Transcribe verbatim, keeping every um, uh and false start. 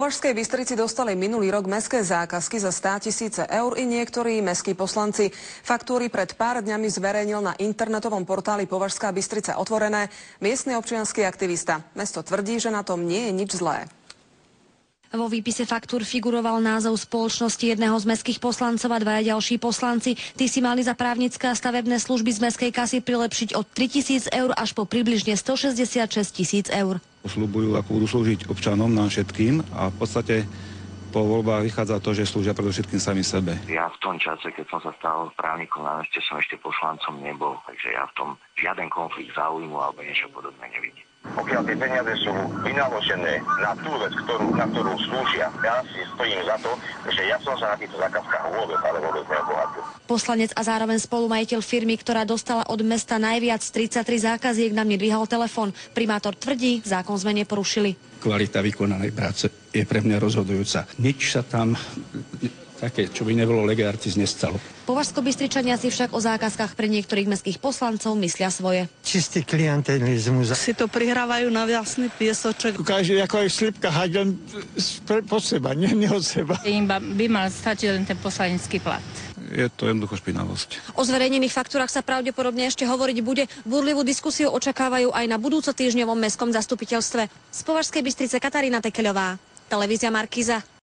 V Považskej Bystrici dostali minulý rok mestské zákazky za státisíce eur i niektorí mestskí poslanci. Faktúry pred pár dňami zverejnil na internetovom portáli Považská Bystrica otvorené miestny občiansky aktivista. Mesto tvrdí, že na tom nie je nič zlé. Vo výpise faktúr figuroval názov spoločnosti jedného z mestských poslancov a dvaja ďalší poslanci. Tí si mali za právnické a stavebné služby z mestskej kasy prilepšiť od tritisíc eur až po približne stošesťdesiatšesť tisíc eur. Sľubujú, ako budú slúžiť občanom, nám všetkým, a v podstate po voľbách vychádza to, že slúžia predovšetkým sami sebe. Ja v tom čase, keď som sa stal právnikom na meste, som ešte poslancom nebol, takže ja v tom žiaden konflikt záujmu alebo niečo podobné nevidím. Pokiaľ tie peniaze sú vynaložené na tú vec, ktorú, na ktorú slúžia, ja si stojím za to, že ja som sa na týchto zákazkách vôbec, ale vôbec neobohatil. Poslanec a zároveň spolumajiteľ firmy, ktorá dostala od mesta najviac tridsaťtri zákaziek, nám nedvíhal telefón. Primátor tvrdí, zákon sme neporušili. Kvalita vykonanej práce je pre mňa rozhodujúca. Nič sa tam také, čo by nebolo lege artis, nestalo. Považsko-Bystričania si však o zákazkách pre niektorých mestských poslancov myslia svoje. Čistý klientelizmus. Si to prihrávajú na vlastný piesoček. Každý ako je slipka hať len pod seba, nie, nie od seba. Im by mal stačiť len ten poslanecký plat. Je to jednoducho špinavosť. O zverejnených faktúrach sa pravdepodobne ešte hovoriť bude. Búrlivú diskusiu očakávajú aj na budúco týždňovom mestskom zastupiteľstve. Z Považskej Bystrice Katarína Tekeľová, televízia Markíza.